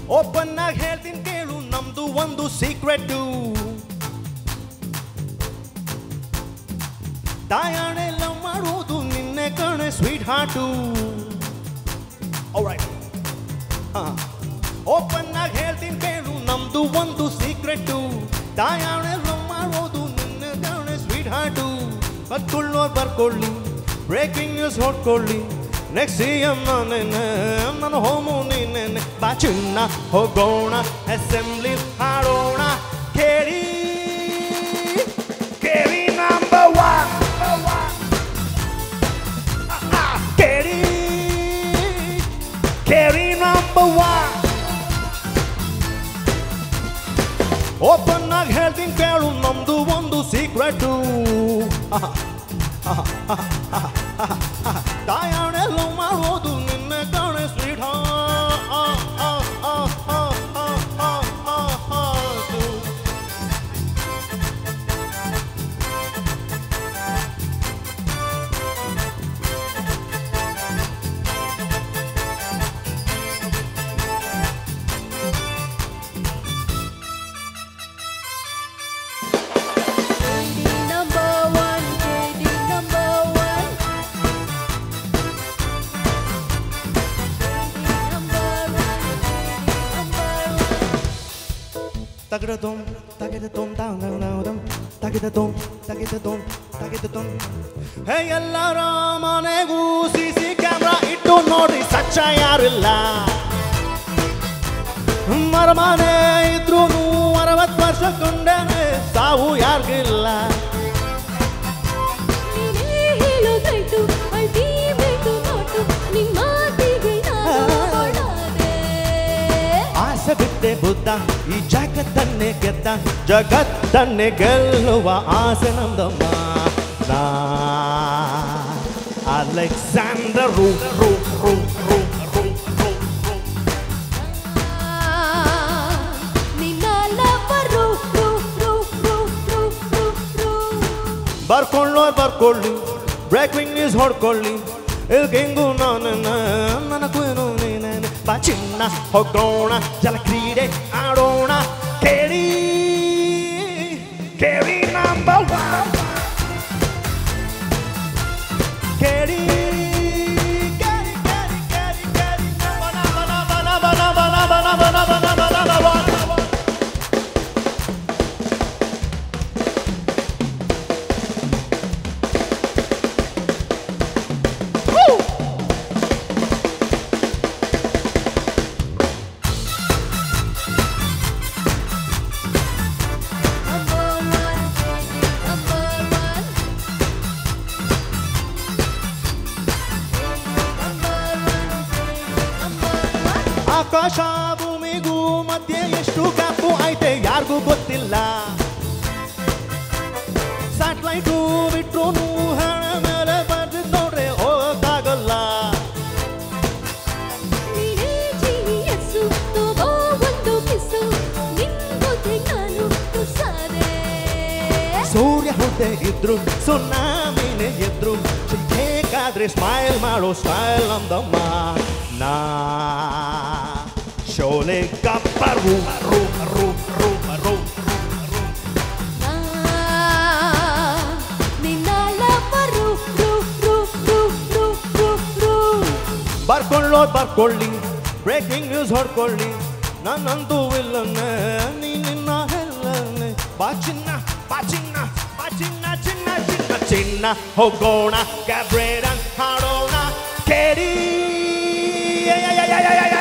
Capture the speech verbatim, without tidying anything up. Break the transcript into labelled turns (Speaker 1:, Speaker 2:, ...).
Speaker 1: Open ಆಗಿ ಹೇಳ್ತೀನಿ ಕೇಳು ನಮ್ದು ಒಂದು ಸೀಕ್ರೆಟ್ ತಾಯಾಣೆ ಲವ್ ಮಾಡೋದು ನಿನ್ನೆ ಕಣೆ ಸ್ವೀಟ್ ಹಾರ್ಟು ಓಪನ್ ಆಗಿ ಹೇಳ್ತೀನಿ ಕೇಳು ನಮ್ದು ಒಂದು ಸೀಕ್ರೆಟ್ ತಾಯಾಣೆ ಲವ್ ಮಾಡೋದು ನಿನ್ನೆ ಕಣೆ ಸ್ವೀಟ್ ಹಾರ್ಟು ಬರ್ಕೊಳ್ಳೋರು ಬರ್ಕೊಳ್ಳಿ ಬ್ರೇಕಿಂಗ್ ನ್ಯೂಸ್ ಹೊಡ್ಕೊಳ್ಳಿ ನೆಕ್ಸ್ಟ್ ಸಿ ಎಂ ನಾನೇನೆ ನನ್ನ ಹೋಮು ನೀನೇನೆ ಬಾ ಚಿನ್ನ ಹೋಗೋಣ ಅಸೆಂಬ್ಲಿ ಹಾಡೋಣ ಕೇಳಿ ಕೇಳಿ ನಂಬರ್ ಒನ್ ಕೇಳಿ ಕೇಳಿ ನಂಬರ್ ಒನ್ ಓಪನ್ ಆಗಿ ಹೇಳ್ತೀನಿ ಕೇಳು ನಮ್ದು ಒಂದು ಸೀಕ್ರೆಟು ತಾಯಾಣೆಲ್ಲ ಮಾಡೋದು ನಿನ್ನೆ ಕಾಣೆ sweet Tagadadom, tagadadom, down, down, down, tagadadom, tagadadom, tagadadom. Hey, ಎಲ್ಲರ ಮನೆಗೂ ಸಿಸಿ ಕ್ಯಾಮ್ರಾ ಇಟ್ಟು ನೋಡಿ ಸಚ್ಚ ಯಾರಿಲ್ಲ ಮರಮನೆ ಇದ್ರೂ ಅರವತ್ತು ವರ್ಷ ಕೊಂಡೇನೆ ಸಾವು ಯಾರಿಗಿಲ್ಲ ಆಸೆ ಬಿಟ್ಟೆ ಬುದ್ಧ ಈ ಜಗತ್ತನ್ನೇ ಗೆದ್ದ ಜಗತ್ತನ್ನೇ ಗೆಲ್ಲುವ ಆಸೆ ನಮ್ದಮ್ಮ ನಾ ಅಲೆಕ್ಸಾಂಡರ್ ರೂ ರೂ ರೂ ರೂ ರೂ ರೂ ಬರ್ಕೊಳ್ಳೋರು ಬರ್ಕೊಳ್ಳಿ ಬ್ರೇಕಿಂಗ್ ನ್ಯೂಸ್ ಹೊಡ್ಕೊಳ್ಳಿ ಇಲ್ಗೆಂಗು ನಾನು ನನಗೂ ಏನು ನೀನೇನೆ ಬಾ ಚಿನ್ನ ಹೋಗೋಣ ಜಲ ಕ್ರೀಡೆ ಆಡೋಣ ಕೇಳಿ ಕೇಳಿ ನಂಬರ್ ಒನ್ ಕೇಳಿ ಕೇಳಿ ಕೇಳಿ ಕೇಳಿ ಕೇಳಿ ಬನ ಬನ ಬನ ಬನ ಬನ ಬನ ಬನ ಬನ ಬನ ಬನ ಆಕಾಶ ಭೂಮಿಗೂ ಮಧ್ಯೆ ಎಷ್ಟು ಗ್ಯಾಪು ಐತೆ ಯಾರಿಗೂ ಗೊತ್ತಿಲ್ಲ ಸ್ಯಾಟಲೈಟು ಬಿಟ್ರು ಹಣ ಮೇಲೆ ಬರ್ದಿದ್ದೋಡ್ರೆ ಹೋಗಕ್ಕಾಗಲ್ಲ ಸೂರ್ಯ ಹುದ್ದೆ ಇದ್ರು ಸುನಾಮಿನೇ ಎದ್ರು ಬೇಕಾದ್ರೆ ಸ್ಮೈಲ್ ಮಾಡೋ ಸ್ಟೈಲ್ ನಮ್ದಮ್ಮ ನಾ ಶೋಲೆ ಗಪ್ಪ ರೂ ರೂ ರೂ ರೂ ರೂ ಬರ್ಕೊಳ್ಳೋರು ಬರ್ಕೊಳ್ಳಿ ಬ್ರೇಕಿಂಗ್ ನ್ಯೂಸ್ ಹೊಡ್ಕೊಳ್ಳಿ ನನ್ನಂತೂ ಇಲ್ಲನ್ನೇ ನೀ ನಿನ್ನ ಹೆಲ್ಲನ್ನೇ ಬಾ ಚಿನ್ನ ಬಾ ಚಿನ್ನ ಬಾ ಚಿನ್ನ ಚಿನ್ನ ಚಿನ್ನ ಚಿನ್ನ ಹೋಗೋಣ ಕ್ಯಾಬ್ರೇಡನ್ ಹಾಡೋಣ ಕೇಳಿ